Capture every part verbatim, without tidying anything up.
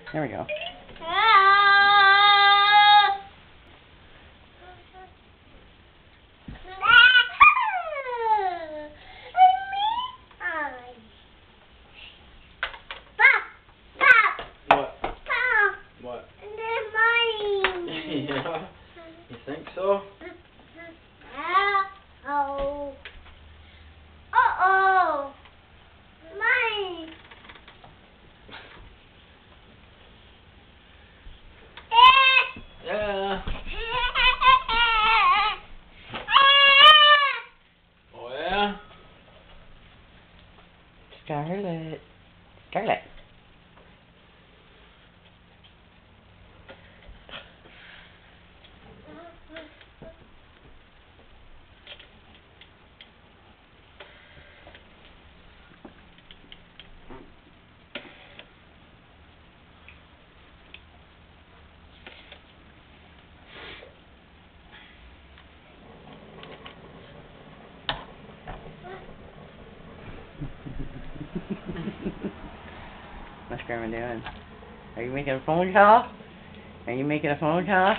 There we go. What? Yeah? You think so? Uh-oh. Uh-oh. Mine. Yeah. Oh yeah? Scarlet. Scarlet. What's Grandma doing? Are you making a phone call? Are you making a phone call?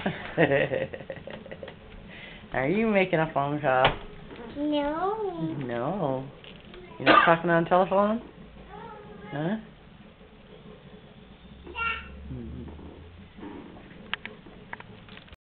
Are you making a phone call? No. No. You're not talking on the telephone? Huh?